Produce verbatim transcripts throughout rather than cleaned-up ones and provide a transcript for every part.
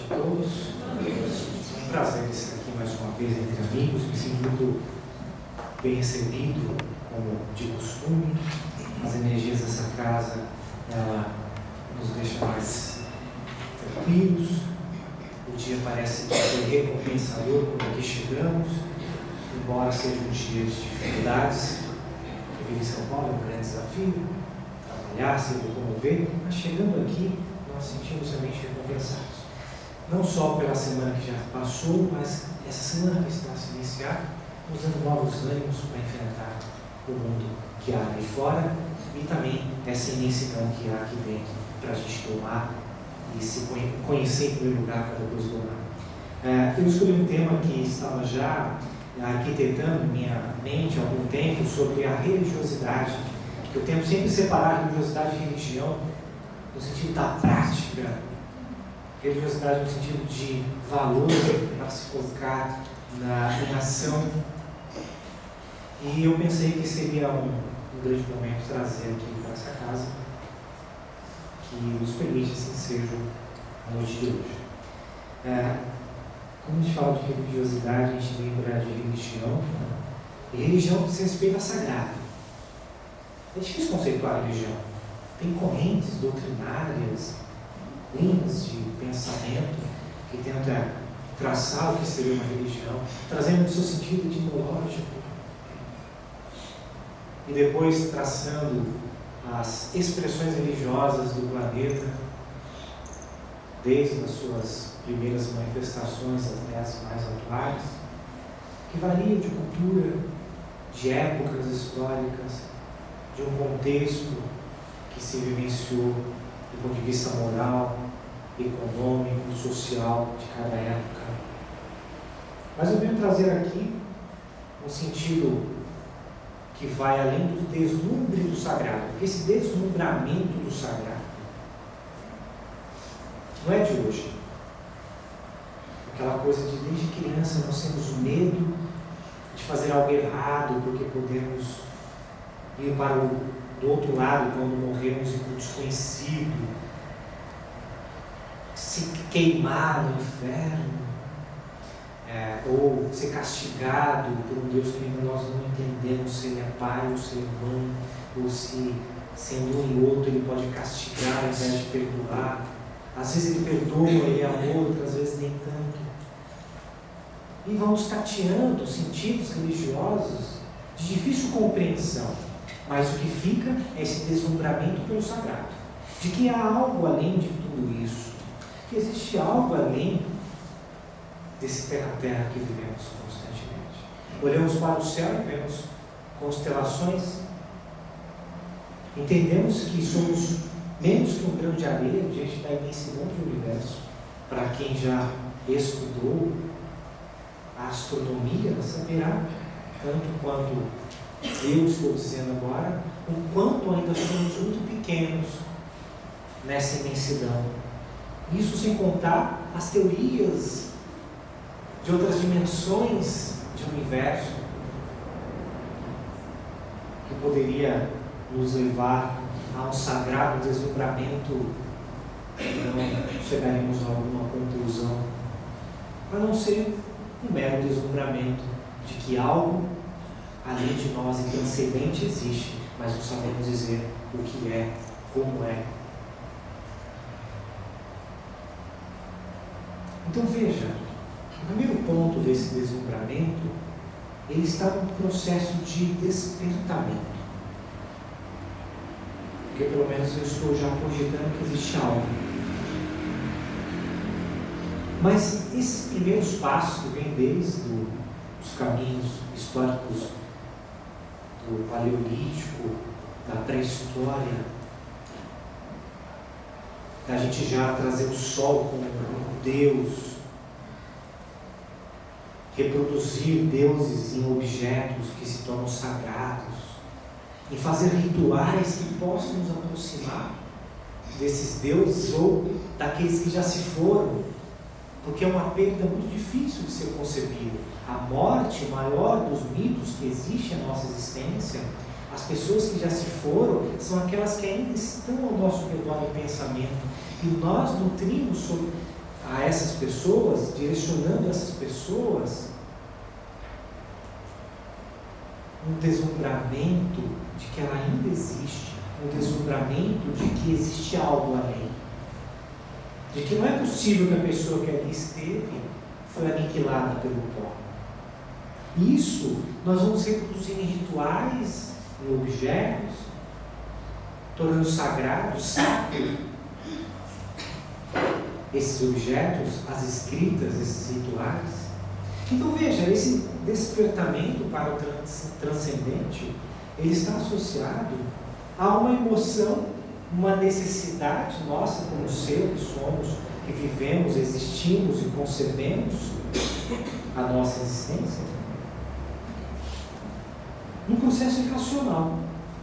todos. É um prazer estar aqui mais uma vez entre amigos. Me sinto muito bem recebido, como de costume. As energias dessa casa, ela nos deixa mais tranquilos. O dia parece que foi recompensador quando aqui chegamos, embora seja um dia de dificuldades. Viver em São Paulo é um grande desafio, trabalhar, se locomover, mas chegando aqui, nós sentimos realmente recompensados. Não só pela semana que já passou, mas essa semana que está a se iniciar, nos dando novos ânimos para enfrentar o mundo que há ali fora e também essa imensidão que há aqui dentro para a gente tomar e se conhecer em primeiro lugar para depois domar. É, eu escolhi um tema que estava já arquitetando em minha mente há algum tempo sobre a religiosidade. Eu tento sempre separar religiosidade e religião no sentido da prática, religiosidade no sentido de valor para se colocar na, em ação. E eu pensei que seria um, um grande momento trazer aqui para essa casa, que nos permite assim seja a noite de hoje. É, quando a gente fala de religiosidade, a gente lembra de religião, né? E religião diz respeito a sagrado. É difícil conceituar a religião. Tem correntes doutrinárias, linhas de pensamento que tentam traçar o que seria uma religião, trazendo o seu sentido etimológico e depois traçando as expressões religiosas do planeta, desde as suas primeiras manifestações até as mais atuais, que variam de cultura, de épocas históricas, de um contexto que se vivenciou do ponto de vista moral, econômico, social de cada época. Mas eu venho trazer aqui um sentido que vai além do deslumbre do sagrado, porque esse deslumbramento do sagrado não é de hoje. Aquela coisa de desde criança nós temos o medo de fazer algo errado, porque podemos ir para o do outro lado quando morrermos e para o desconhecido, se queimar no inferno, é, ou ser castigado por um Deus que ainda nós não entendemos se Ele é pai ou se Ele é mãe, ou se sendo um e outro Ele pode castigar ao invés de perdoar. Às vezes Ele perdoa, Ele é amor, outras vezes nem tanto. E vamos tateando sentidos religiosos de difícil compreensão, mas o que fica é esse deslumbramento pelo sagrado, de que há algo além de tudo isso, que existe algo além desse terra-terra que vivemos constantemente. Olhamos para o céu e vemos constelações, entendemos que somos menos que um grão de areia diante da imensidão do universo. Para quem já estudou a astronomia, saberá, tanto quanto eu estou dizendo agora, o quanto ainda somos muito pequenos nessa imensidão. Isso sem contar as teorias de outras dimensões de universo que poderia nos levar a um sagrado deslumbramento, não chegaremos a alguma conclusão, a não ser um mero deslumbramento de que algo além de nós e transcendente existe, mas não sabemos dizer o que é, como é. Então veja, o primeiro ponto desse deslumbramento, ele está no processo de despertamento. Porque pelo menos eu estou já cogitando que existe algo. Mas esses primeiros passos que vêm desde os caminhos históricos do Paleolítico, da pré-história, da gente já trazer o sol como Deus, reproduzir deuses em objetos que se tornam sagrados, em fazer rituais que possam nos aproximar desses deuses ou daqueles que já se foram, porque é uma perda muito difícil de ser concebida. A morte maior dos mitos que existe na nossa existência, as pessoas que já se foram, são aquelas que ainda estão ao nosso redor em pensamento, e nós nutrimos sobre a essas pessoas, direcionando essas pessoas um deslumbramento de que ela ainda existe, um deslumbramento de que existe algo além, de que não é possível que a pessoa que ali esteve foi aniquilada pelo pó. Isso nós vamos reproduzir em rituais, em objetos, tornando sagrado, sacro esses objetos, as escritas, esses rituais. Então veja, esse despertamento para o trans, transcendente, ele está associado a uma emoção, uma necessidade nossa como ser que somos, que vivemos, existimos e concebemos a nossa existência, num processo irracional.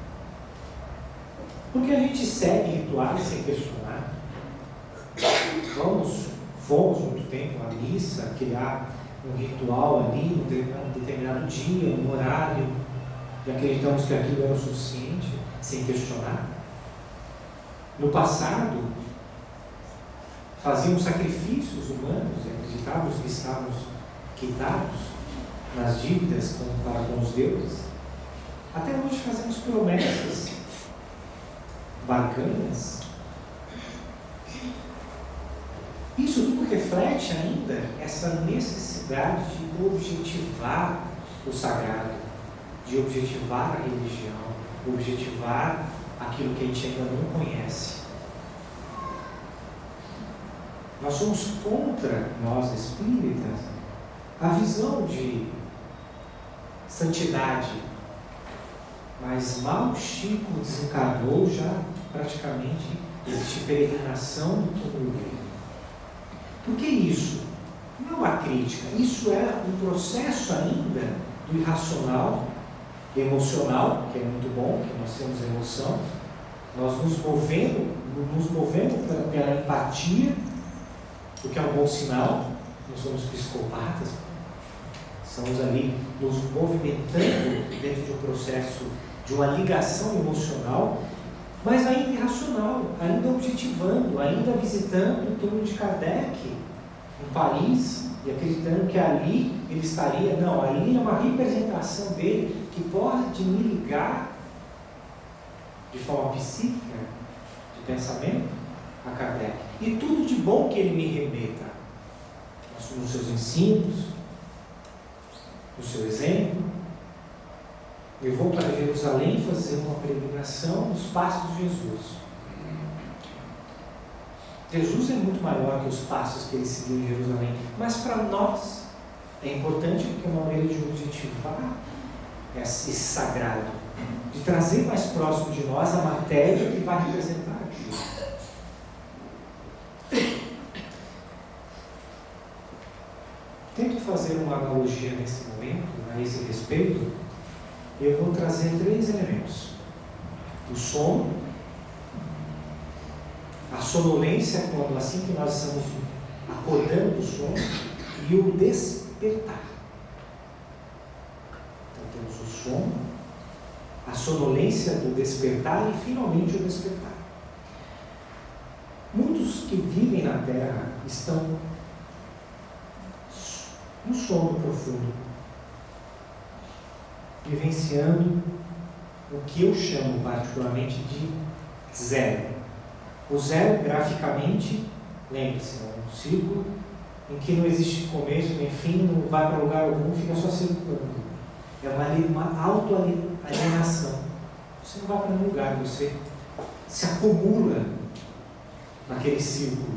Porque a gente segue rituais sem questionar. Vamos, fomos muito tempo à missa, criar um ritual ali, num determinado dia, um horário, e acreditamos que aquilo era o suficiente, sem questionar. No passado, fazíamos sacrifícios humanos e acreditávamos que estávamos quitados nas dívidas com, para com os deuses. Até hoje fazemos promessas bacanas. Isso tudo reflete ainda essa necessidade de objetivar o sagrado, de objetivar a religião, objetivar aquilo que a gente ainda não conhece. Nós somos contra, nós espíritas, a visão de santidade, mas mal o Chico desencarnou, já praticamente existe peregrinação no túmulo dele. Por que isso? Não é uma crítica, isso é um processo ainda do irracional, emocional, que é muito bom, que nós temos emoção, nós nos movemos, nos movemos pela empatia, o que é um bom sinal. Nós somos psicopatas, estamos ali nos movimentando dentro de um processo de uma ligação emocional, mas ainda irracional, ainda objetivando, ainda visitando o túmulo de Kardec em Paris e acreditando que ali ele estaria. Não, ali é uma representação dele que pode me ligar de forma psíquica, de pensamento, a Kardec. E tudo de bom que ele me remeta nos seus ensinos, no seu exemplo. Eu vou para Jerusalém fazer uma peregrinação nos passos de Jesus. Jesus é muito maior que os passos que ele seguiu em Jerusalém, mas para nós é importante porque é uma maneira de objetivar esse sagrado, de trazer mais próximo de nós a matéria que vai representar aquilo. Tento fazer uma analogia nesse momento, a esse respeito. Eu vou trazer três elementos: o sono, a sonolência, quando assim que nós estamos acordando do sono, e o despertar. Então temos o sono, a sonolência do despertar e finalmente o despertar. Muitos que vivem na Terra estão no sono profundo, vivenciando o que eu chamo particularmente de zero. O zero, graficamente, lembre-se, é um círculo em que não existe começo nem fim, não vai para lugar algum, fica só circulando. É uma, uma autoalienação. Você não vai para nenhum lugar, você se acumula naquele círculo.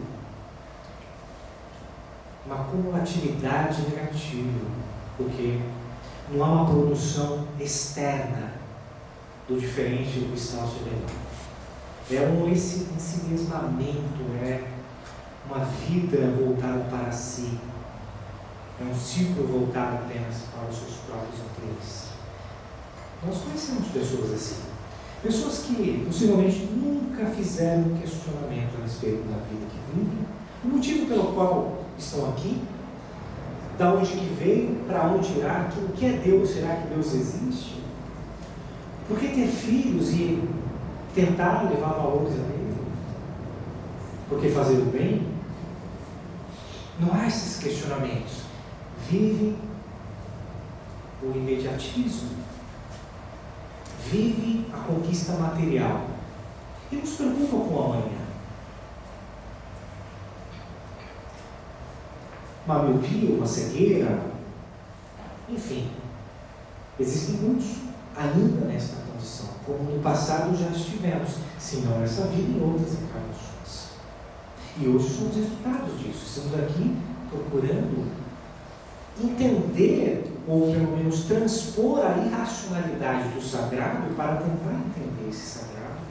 Uma acumulatividade negativa, porque não há uma produção externa do diferente do que está ao seu redor. É um ensimismamento, é uma vida voltada para si, é um ciclo voltado apenas para os seus próprios interesses. Nós conhecemos pessoas assim, pessoas que possivelmente nunca fizeram um questionamento a respeito da vida que vivem, o motivo pelo qual estão aqui, da onde que veio, para onde irá, o que é Deus, será que Deus existe? Por que ter filhos e tentar levar valores a ele? Por que fazer o bem? Não há esses questionamentos. Vive o imediatismo. Vive a conquista material. E nos preocupa com o amanhã. Uma miopia, uma cegueira, enfim, existem muitos ainda nesta condição, como no passado já estivemos, se não nessa vida, em outras encarnações. E hoje somos resultados disso. Estamos aqui procurando entender, ou pelo menos transpor a irracionalidade do sagrado para tentar entender esse sagrado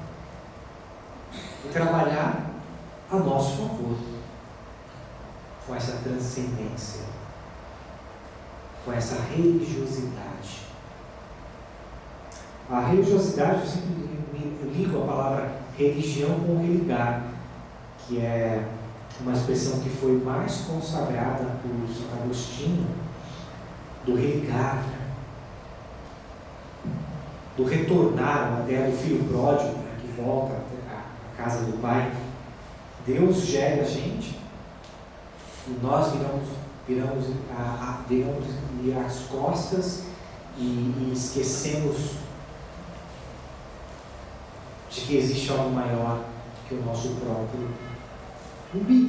e trabalhar a nosso favor com essa transcendência, com essa religiosidade. A religiosidade, eu sempre ligo a palavra religião com religar, que é uma expressão que foi mais consagrada por Santo Agostinho, do religar, do retornar, até do filho pródigo, né, que volta à casa do pai. Deus gera a gente e nós viramos, viramos, a, a, viramos as costas e, e esquecemos de que existe algo maior que o nosso próprio umbigo.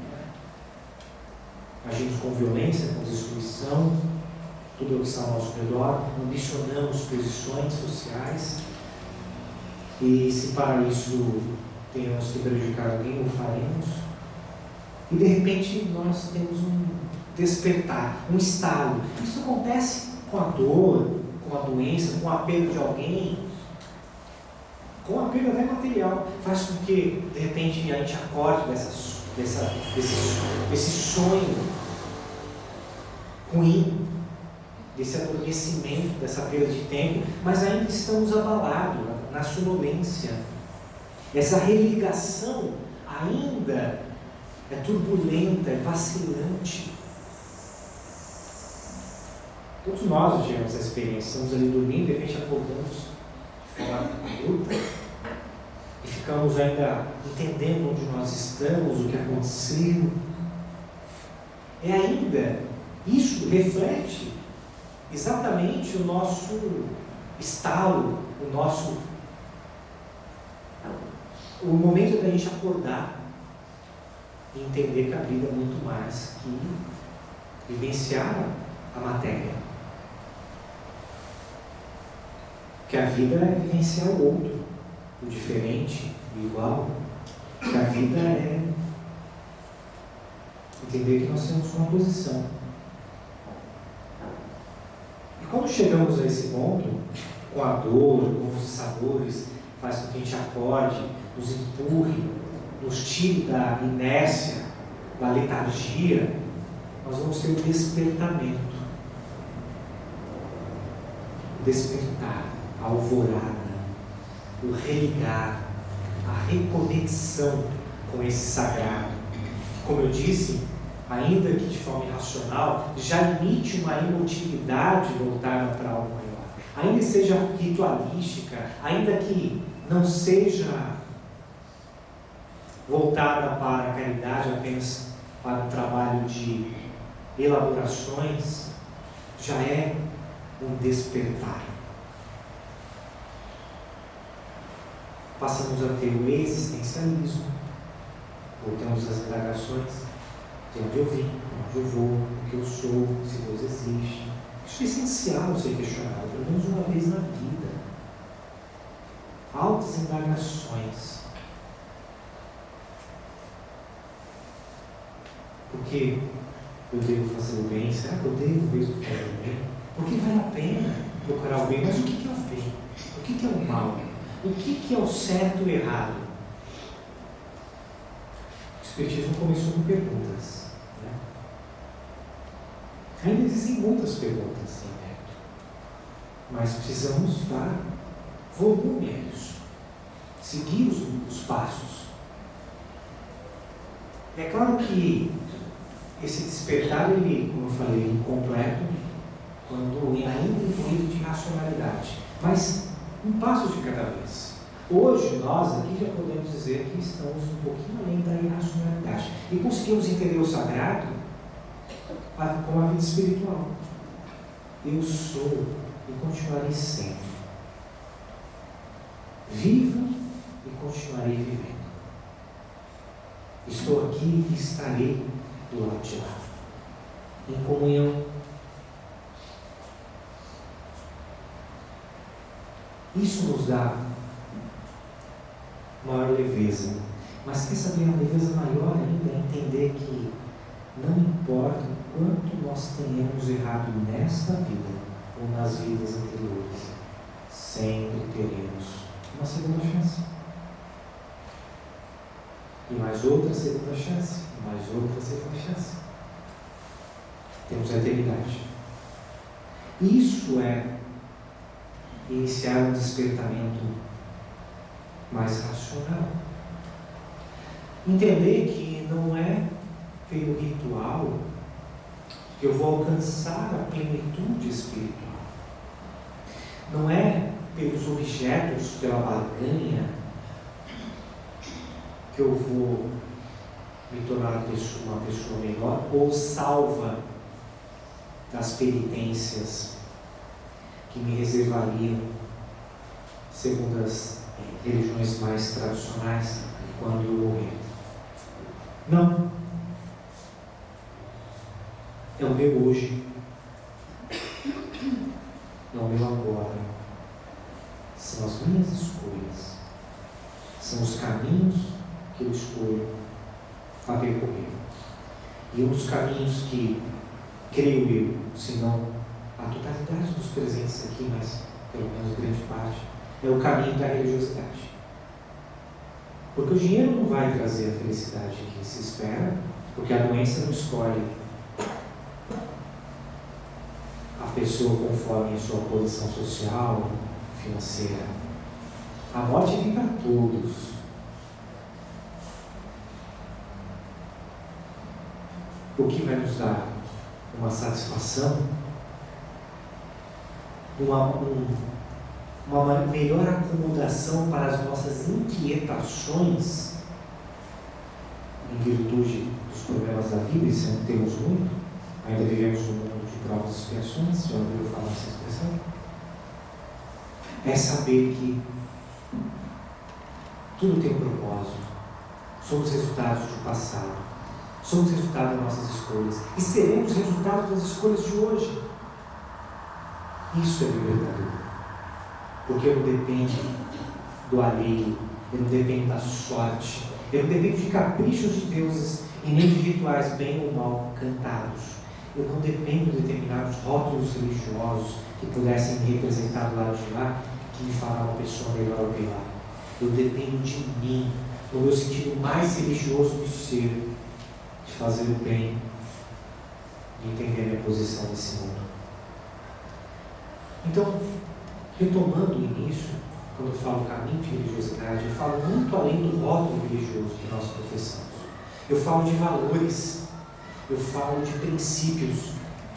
Agimos com violência, com destruição, tudo o que está ao nosso redor, ambicionamos posições sociais, e se para isso tenhamos que prejudicar alguém, o faremos. E de repente nós temos um despertar, um estalo. Isso acontece com a dor, com a doença, com a perda de alguém, com a perda até material. Faz com que de repente a gente acorde dessa, dessa, desse, desse sonho ruim, desse adormecimento, dessa perda de tempo, mas ainda estamos abalados na sonolência. Essa religação ainda é turbulenta, é vacilante. Todos nós já tivemos essa experiência. Estamos ali dormindo, de repente acordamos de forma adulta e ficamos ainda entendendo onde nós estamos, o que aconteceu. É ainda, isso reflete exatamente o nosso estalo, o nosso o momento da gente acordar e entender que a vida é muito mais que vivenciar a matéria, que a vida é vivenciar o outro, o diferente, o igual, que a vida é entender que nós temos uma posição. E quando chegamos a esse ponto, com a dor, com os sabores, faz com que a gente acorde, nos empurre, nos tire da inércia, da letargia, nós vamos ter o despertamento. O despertar, a alvorada, o religar, a reconexão com esse sagrado. Como eu disse, ainda que de forma irracional, já emite uma emotividade voltada para algo maior. Ainda que seja ritualística, ainda que não seja voltada para a caridade, apenas para o trabalho de elaborações, já é um despertar. Passamos a ter o existencialismo, voltamos às indagações de onde eu vim, onde eu vou, o que eu sou, se Deus existe. Isso é essencial ser questionado, pelo menos uma vez na vida. Altas indagações. Por que eu devo fazer o bem? Será que eu devo mesmo fazer o bem? Porque vale a pena procurar o bem, mas o que é o bem? O que é o mal? O que é o certo e o errado? O Espiritismo começou com perguntas. Né? Ainda existem muitas perguntas, sim, né? Mas precisamos dar volume a isso. Seguir os, os passos. É claro que esse despertar, ele, como eu falei, é incompleto, quando ainda incluído de racionalidade. Mas um passo de cada vez. Hoje, nós aqui já podemos dizer que estamos um pouquinho além da irracionalidade. E conseguimos entender o sagrado com a vida espiritual. Eu sou e continuarei sendo. Vivo e continuarei vivendo. Estou aqui e estarei do lado de lá, em comunhão. Isso nos dá maior leveza. Mas quer saber, a leveza maior ainda é entender que não importa o quanto nós tenhamos errado nesta vida ou nas vidas anteriores, sempre teremos uma segunda chance. E mais outra segunda chance, e mais outra segunda chance. Temos a eternidade. Isso é iniciar um despertamento mais racional. Entender que não é pelo ritual que eu vou alcançar a plenitude espiritual. Não é pelos objetos, pela barganha, que eu vou me tornar uma pessoa, uma pessoa melhor ou salva das penitências que me reservariam, segundo as religiões mais tradicionais, quando eu morrer. Não. É o meu hoje. É o meu agora. São as minhas escolhas. São os caminhos que eu escolho a percorrer. E um dos caminhos que, creio eu, se não a totalidade dos presentes aqui, mas pelo menos grande parte, é o caminho da religiosidade. Porque o dinheiro não vai trazer a felicidade que se espera, porque a doença não escolhe a pessoa conforme a sua posição social, financeira. A morte vem para todos. O que vai nos dar uma satisfação, uma, um, uma melhor acomodação para as nossas inquietações, em virtude dos problemas da vida, e se não temos muito, ainda vivemos num mundo de provas e expiações, já ouviu falar essa expressão? É saber que tudo tem um propósito, somos resultados do passado, somos resultado das nossas escolhas e seremos resultado das escolhas de hoje. Isso é libertador, porque eu não dependo do alheio, eu não dependo da sorte, eu não dependo de caprichos de deuses e nem de rituais bem ou mal cantados. Eu não dependo de determinados rótulos religiosos que pudessem me representar do lado de lá, que me fará uma pessoa melhor ou pior. Eu dependo de mim, no meu sentido mais religioso do ser, de fazer o bem, de entender a minha posição nesse mundo. Então, retomando o início, quando eu falo caminho de religiosidade, eu falo muito além do rótulo religioso que nós professamos. Eu falo de valores, eu falo de princípios,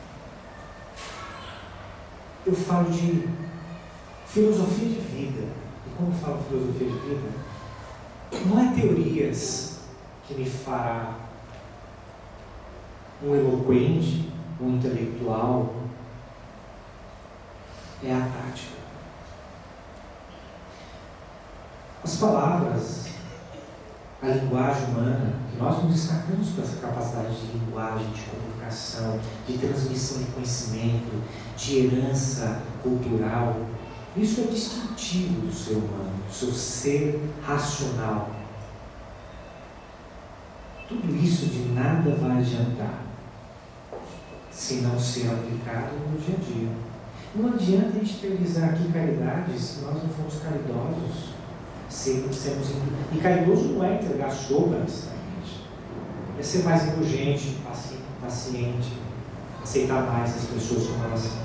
eu falo de filosofia de vida. E como eu falo filosofia de vida, não é teorias que me fará um eloquente, um intelectual, é a prática. As palavras, a linguagem humana, que nós nos destacamos com essa capacidade de linguagem, de comunicação, de transmissão de conhecimento, de herança cultural, isso é distintivo do ser humano, do seu ser racional. Tudo isso de nada vai adiantar se não ser aplicado no dia a dia. Não adianta a gente teorizar aqui caridade se nós não formos caridosos. Sermos, sermos, e caridoso não é entregar sobras, é ser mais indulgente, paciente, aceitar mais as pessoas como elas são,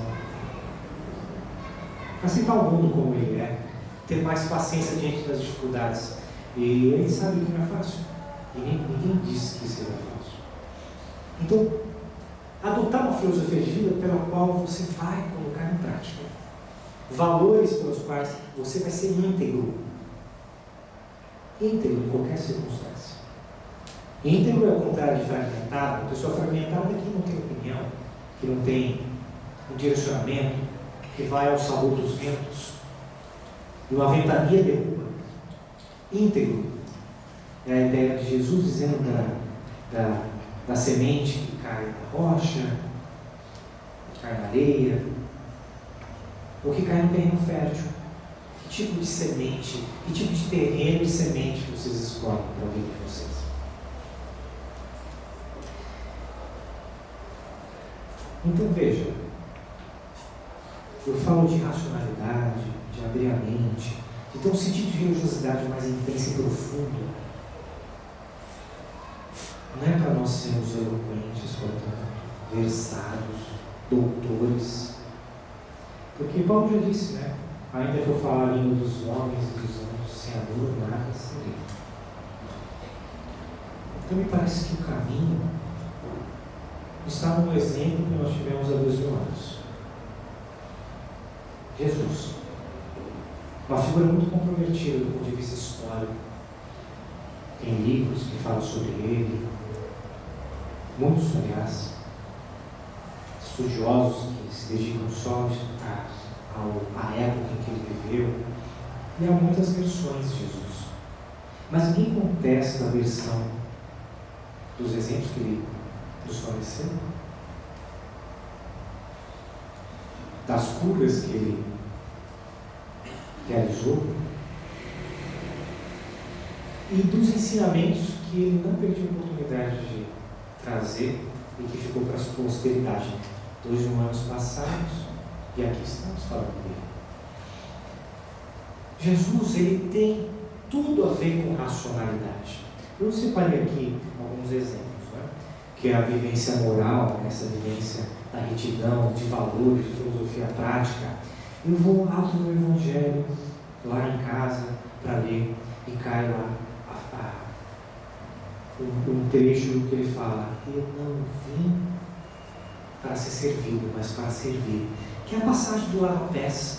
aceitar o mundo como ele é, ter mais paciência diante das dificuldades. E ele sabe que não é fácil, e ninguém, ninguém disse que seria fácil. Então, adotar uma filosofia de vida pela qual você vai colocar em prática valores pelos quais você vai ser íntegro. Íntegro em qualquer circunstância. Íntegro é o contrário de fragmentado. Uma pessoa fragmentada é que não tem opinião, que não tem um direcionamento, que vai ao sabor dos ventos, e uma ventania derruba. Íntegro é a ideia de Jesus dizendo da, da, da semente que cai na rocha, que cai na areia, ou que cai no terreno fértil. Que tipo de semente, que tipo de terreno de semente que vocês escolhem para a vida de vocês? Então veja, eu falo de racionalidade, de abrir a mente, de ter um sentido de religiosidade mais intensa e profunda. Não é para nós sermos eloquentes, portanto, versados, doutores. Porque Paulo já disse, né? Ainda que eu falar a língua dos homens e dos anjos, sem amor, nada serei. Então me parece que o caminho está no exemplo que nós tivemos há dois mil anos. Jesus. Uma figura muito controvertida do ponto de vista histórico. Tem livros que falam sobre ele, muitos, aliás, estudiosos que se dedicam só a estudar à época em que ele viveu, e há muitas versões de Jesus. Mas ninguém contesta a versão dos exemplos que ele nos forneceu, das curas que ele realizou e dos ensinamentos que ele não perdeu a oportunidade de trazer e que ficou para a sua posteridade. Dois mil anos passados e aqui estamos falando dele. Jesus, ele tem tudo a ver com racionalidade. Eu separei aqui alguns exemplos, né? Que é a vivência moral, essa vivência da retidão, de valores, de filosofia prática. Eu vou abro no Evangelho, lá em casa, para ler, e cai lá a, a, um, um trecho que ele fala: eu não vim para ser servido, mas para servir. Que é a passagem do lava-pés.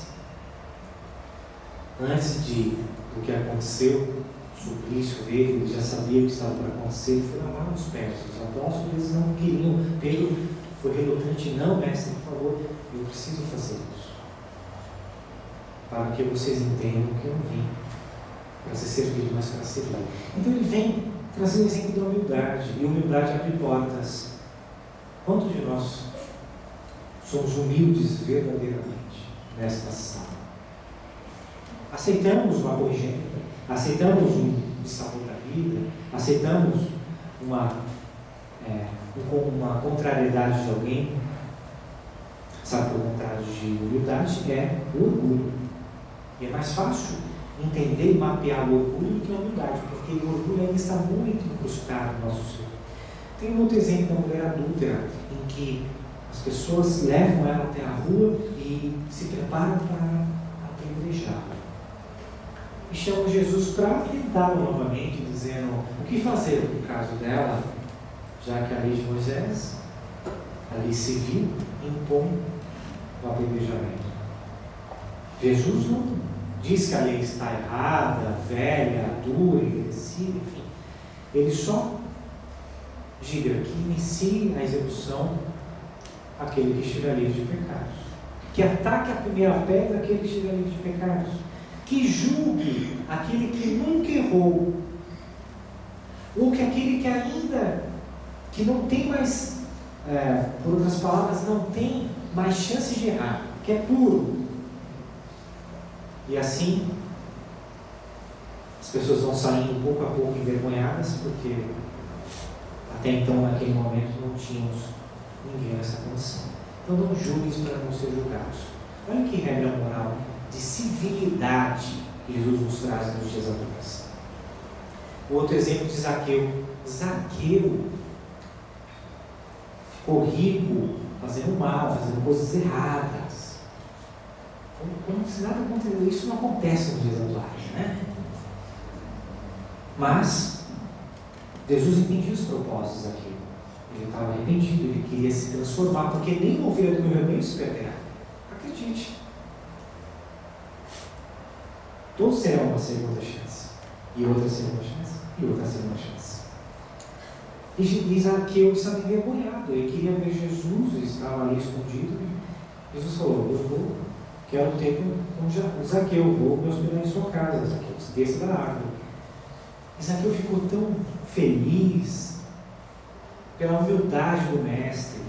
Antes de, do que aconteceu, o suplício dele, ele já sabia o que estava para acontecer, ele foi lavar os pés. Os apóstolos, eles não queriam. Pedro foi relutante: não, mestre, por favor, eu preciso fazer isso, para que vocês entendam que eu não vim para ser servido, mas para servir. Então ele vem trazer o exemplo da humildade, e humildade abre portas. Quantos de nós somos humildes verdadeiramente nesta sala? Aceitamos uma corrigenda, aceitamos um dissabor da vida, aceitamos uma, é, uma contrariedade de alguém. Sabe que o contrário de humildade é o orgulho. E é mais fácil entender e mapear o orgulho do que a humildade, porque o orgulho ainda está muito incrustado no nosso ser. Tem um outro exemplo da mulher adúltera, em que as pessoas levam ela até a rua e se preparam para apedrejá-la. E chamam Jesus para lidar novamente, dizendo o que fazer no caso dela, já que a lei de Moisés, a lei civil, impõe o apedrejamento. Jesus não diz que a lei está errada, velha, dura, envelhecida, enfim. Ele só diga que inicie a execução aquele que estiver livre de pecados, que ataque a primeira pedra aquele que estiver livre de pecados, que julgue aquele que nunca errou, ou que aquele que ainda, que não tem mais, é, por outras palavras, não tem mais chance de errar, que é puro. E assim, as pessoas vão saindo pouco a pouco envergonhadas, porque até então, naquele momento, não tínhamos ninguém nessa condição. Então não julgues para não ser julgados. Olha que regra moral de civilidade que Jesus nos traz nos dias atuais. Outro exemplo de Zaqueu. Zaqueu ficou rico, fazendo mal, fazendo coisas erradas. Como se nada aconteceu. Isso não acontece nos dias atuais, né? Mas Jesus entendia os propósitos daquilo. Ele estava arrependido, ele queria se transformar, porque nem ovelha do meu rebanho se perderá. Acredite. Todos terão uma segunda chance, e outra segunda chance, e outra segunda chance. E Zaqueu estava envergonhado, ele queria ver Jesus, ele estava ali escondido. E Jesus falou: eu vou, quero ter com Zaqueu, vou me hospedar em sua casa, Zaqueu, desça da árvore. E Zaqueu ficou tão feliz pela humildade do Mestre.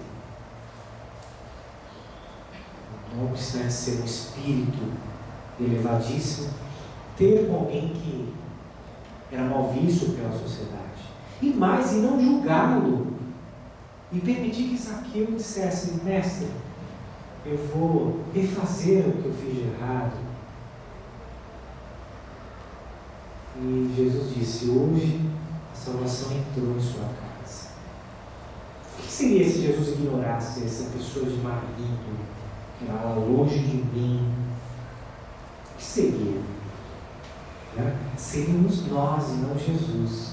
Não obstante ser um espírito elevadíssimo, ter com alguém que era mal visto pela sociedade. E mais, e não julgá-lo. E permitir que Zaqueu dissesse: Mestre, eu vou refazer o que eu fiz de errado. E Jesus disse: hoje a salvação entrou em sua casa. O que seria se Jesus ignorasse essa pessoa de marido, que era longe de mim? O que seria? Né? Seríamos nós e não Jesus.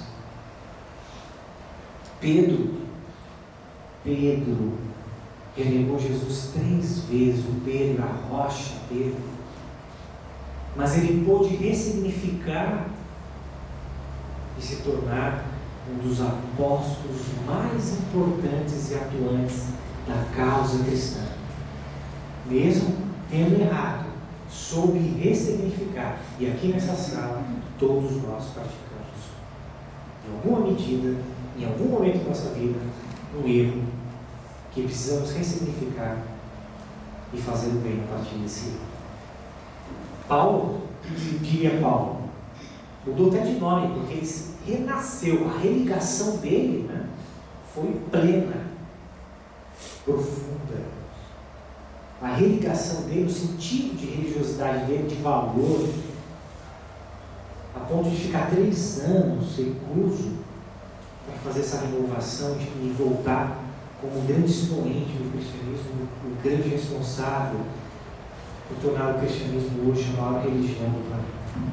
Pedro, Pedro renegou Jesus três vezes, o Pedro, a rocha Pedro. Mas ele pôde ressignificar e se tornar um dos apóstolos mais importantes e atuantes da causa cristã. Mesmo tendo errado, soube ressignificar. E aqui nessa sala, todos nós praticamos, em alguma medida, em algum momento da nossa vida, um erro que precisamos ressignificar e fazer o bem a partir desse erro. Paulo, diria Paulo, mudou até de nome, porque ele renasceu. A religação dele, né, foi plena, profunda. A religação dele, o sentido de religiosidade dele, de valor, a ponto de ficar três anos recluso para fazer essa renovação e voltar como um grande expoente do cristianismo, o grande responsável por tornar o cristianismo hoje a maior religião do planeta.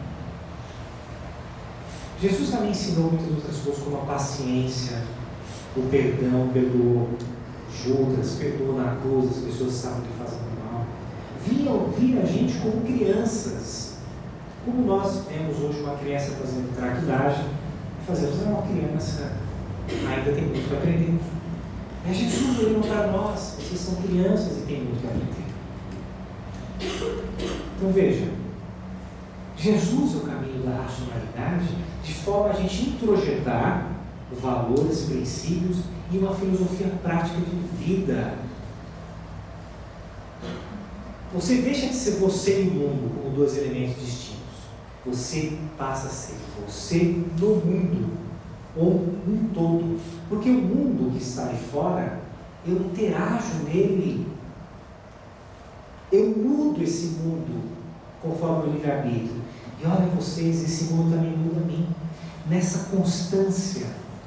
Jesus também ensinou muitas outras coisas, como a paciência, o perdão, perdoou Judas, perdoou na cruz as pessoas que estavam lhe fazendo mal. Via, via a gente como crianças, como nós vemos hoje uma criança fazendo traquinagem, fazemos, é uma criança, ainda tem muito para aprender. É Jesus olhando para nós, vocês são crianças e têm muito para aprender. Então veja, Jesus é o caminho da racionalidade, de forma a gente introjetar valores, princípios e uma filosofia prática de vida. Você deixa de ser você e o mundo como dois elementos distintos. Você passa a ser você no mundo, ou um todo. Porque o mundo que está aí fora, eu interajo nele. Eu mudo esse mundo conforme o livre-arbítrio. E olha vocês, esse mundo também muda a mim. Nessa constância,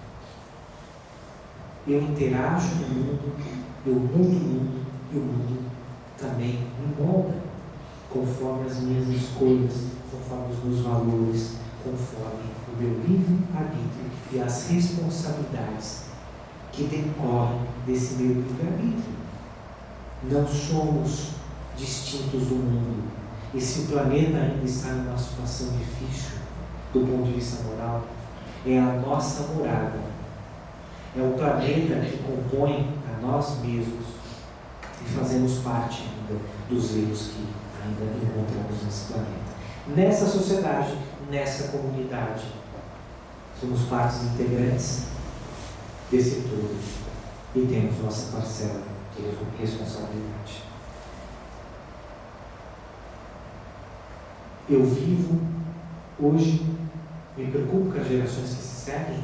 eu interajo no mundo, eu mudo o mundo, e o mundo também me molda, conforme as minhas escolhas, conforme os meus valores, conforme o meu livre-arbítrio e as responsabilidades que decorrem desse meu livre-arbítrio. Não somos distintos do mundo. E se o planeta ainda está em uma situação difícil, do ponto de vista moral, é a nossa morada. É o planeta que compõe a nós mesmos e fazemos parte ainda dos erros que ainda encontramos nesse planeta. Nessa sociedade, nessa comunidade, somos partes integrantes desse todo e temos nossa parcela de responsabilidade. Eu vivo hoje, me preocupo com as gerações que se seguem,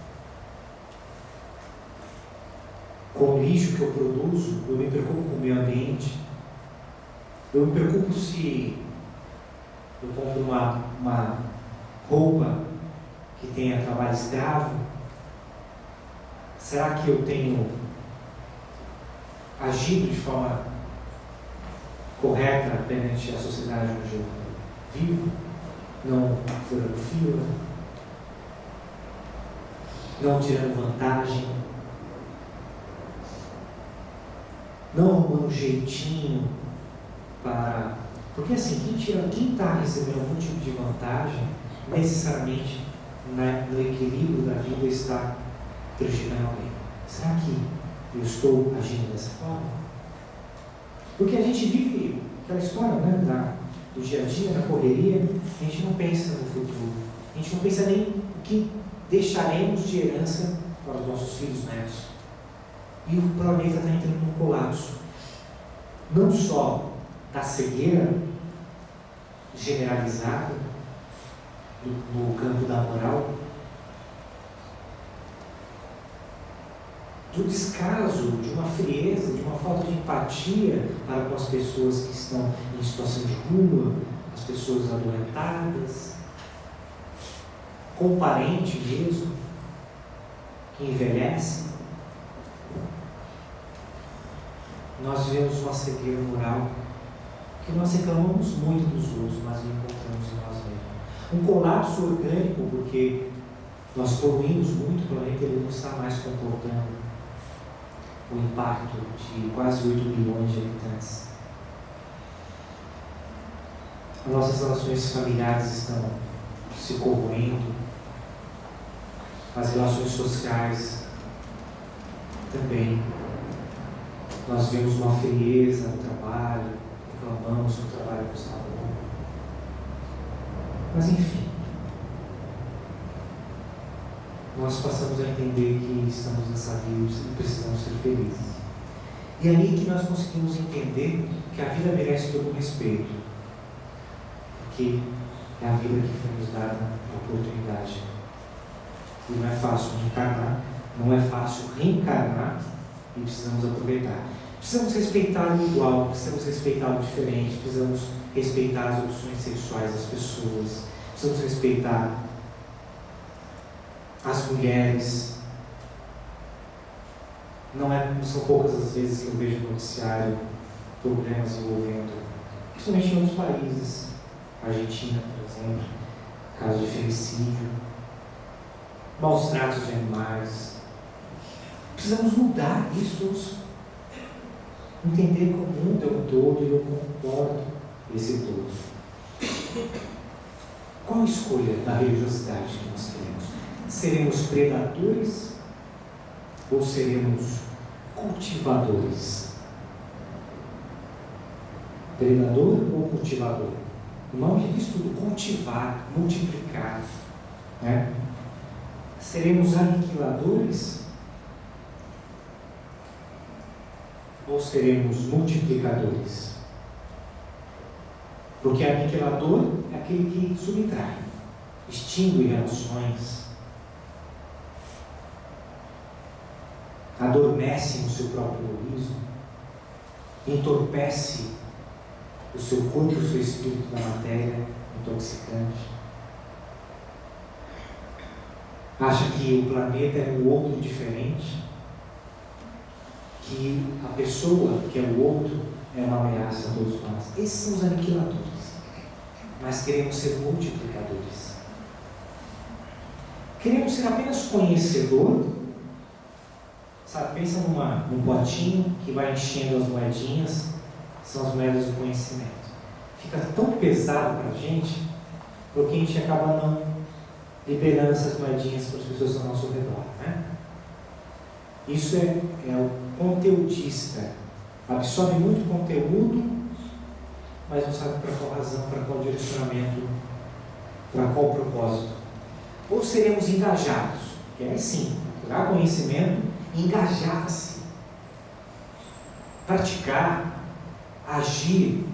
com o lixo que eu produzo, eu me preocupo com o meio ambiente, eu me preocupo se eu compro uma, uma roupa que tenha trabalho escravo. Será que eu tenho agido de forma correta perante a sociedade onde eu vivo? Não furando fila, não tirando vantagem, não arrumando um jeitinho para... Porque assim, quem tira, quem está recebendo algum tipo de vantagem, necessariamente na, no equilíbrio da vida está prejudicando alguém? Será que eu estou agindo dessa forma? Porque a gente vive aquela história, né, da, do dia a dia, na correria, a gente não pensa no futuro, a gente não pensa nem o que deixaremos de herança para os nossos filhos netos. E o planeta está entrando num colapso, não só da cegueira generalizada no campo da moral, do descaso, de uma frieza, de uma falta de empatia para com as pessoas que estão em situação de rua, as pessoas adoentadas, com o parente mesmo, que envelhece. Nós vemos uma cegueira moral, que nós reclamamos muito dos outros, mas não encontramos em nós mesmos. Um colapso orgânico, porque nós poluímos muito o planeta, ele não está mais comportando o impacto de quase oito bilhões de habitantes. As nossas relações familiares estão se corroendo, as relações sociais também. Nós vemos uma frieza no trabalho, reclamamos que o trabalho não está bom. Mas enfim, nós passamos a entender que estamos nessa vida e precisamos ser felizes. E é aí que nós conseguimos entender que a vida merece todo o respeito, porque é a vida que foi nos dada a oportunidade. E não é fácil reencarnar, não é fácil reencarnar, e precisamos aproveitar. Precisamos respeitar o igual, precisamos respeitar o diferente, precisamos respeitar as opções sexuais das pessoas, precisamos respeitar as mulheres. Não, é, não são poucas as vezes que eu vejo no noticiário problemas envolvendo, principalmente em outros países, Argentina, por exemplo, caso de feminicídio, maus tratos de animais. Precisamos mudar isso, entender que o mundo é um todo e eu concordo esse todo. Qual a escolha da religiosidade que nós queremos? Seremos predadores ou seremos cultivadores? Predador ou cultivador? O nome diz tudo: cultivar, multiplicar, né? Seremos aniquiladores ou seremos multiplicadores? Porque aniquilador é aquele que subtrai, extingue relações, adormece no seu próprio egoísmo, entorpece o seu corpo e o seu espírito da matéria intoxicante. Acha que o planeta é um outro diferente, que a pessoa que é o outro é uma ameaça a todos nós. Esses são os aniquiladores. Mas queremos ser multiplicadores. Queremos ser apenas conhecedor. Sabe, pensa numa, num potinho que vai enchendo as moedinhas, são as moedas do conhecimento. Fica tão pesado para a gente, porque a gente acaba não liberando essas moedinhas para as pessoas ao nosso redor, né? Isso é, é o conteudista. Absorve muito conteúdo, mas não sabe para qual razão, para qual direcionamento, para qual propósito. Ou seremos engajados, que é sim, procurar conhecimento, engajar-se, praticar, agir,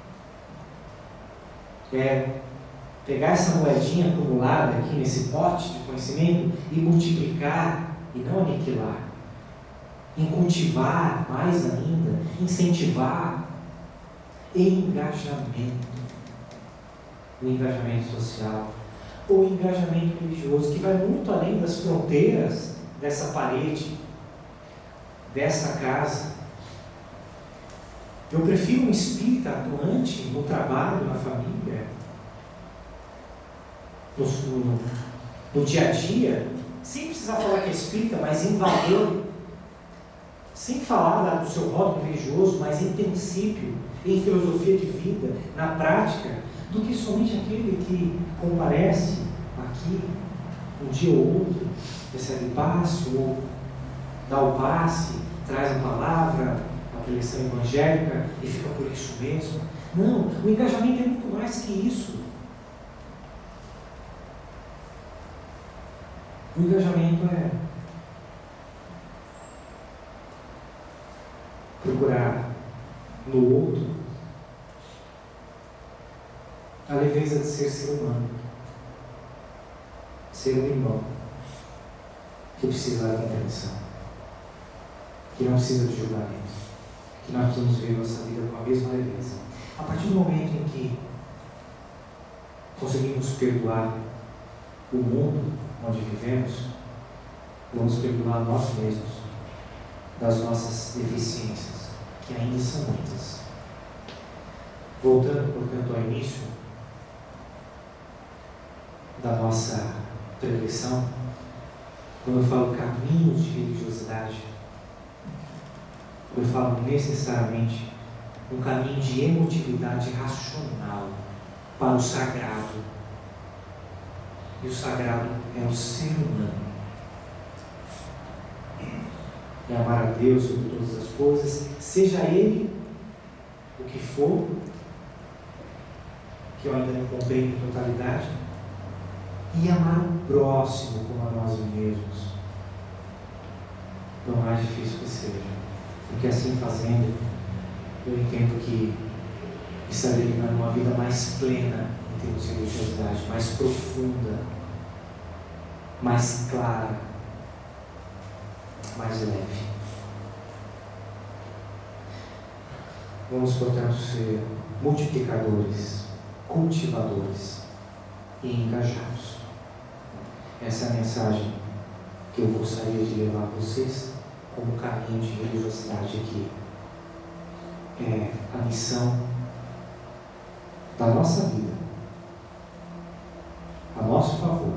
é pegar essa moedinha acumulada aqui nesse pote de conhecimento e multiplicar e não aniquilar, em cultivar mais ainda, incentivar engajamento, o engajamento social, ou engajamento religioso, que vai muito além das fronteiras dessa parede, dessa casa. Eu prefiro um espírita atuante no trabalho, na família, no, no, no dia a dia, sem precisar falar que é espírita, mas em valor, sem falar do seu rótulo religioso, mas em princípio, em filosofia de vida, na prática, do que somente aquele que comparece aqui um dia ou outro recebe passe ou dá o passe, traz a palavra, a preleção evangélica e fica por isso mesmo. Não, o engajamento é muito mais que isso. O engajamento é procurar no outro a leveza de ser ser humano, ser um irmão que precisa da compreensão, que não precisa de julgamento, que nós precisamos ver nossa vida com a mesma leveza. A partir do momento em que conseguimos perdoar o mundo onde vivemos, vamos perdoar nós mesmos das nossas deficiências, que ainda são muitas. Voltando, portanto, ao início da nossa preleção, quando eu falo caminhos de religiosidade, eu falo necessariamente um caminho de emotividade racional para o sagrado. E o sagrado é o ser humano. É amar a Deus sobre todas as coisas, seja Ele o que for, que eu ainda não compreendo em totalidade, e amar o próximo como a nós mesmos, por mais difícil que seja, porque assim fazendo, eu entendo que estarei levando uma vida mais plena em termos de religiosidade, mais profunda, mais clara, mais leve. Vamos, portanto, ser multiplicadores, cultivadores e engajados. Essa é a mensagem que eu gostaria de levar a vocês como caminho de religiosidade aqui. É a missão da nossa vida, a nosso favor,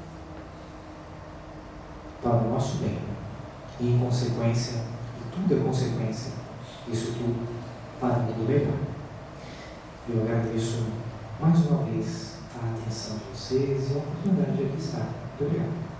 para o nosso bem, e em consequência, e tudo é consequência, isso tudo para o mundo melhor. Eu agradeço mais uma vez a atenção de vocês e a oportunidade de aqui estar. Muito obrigado.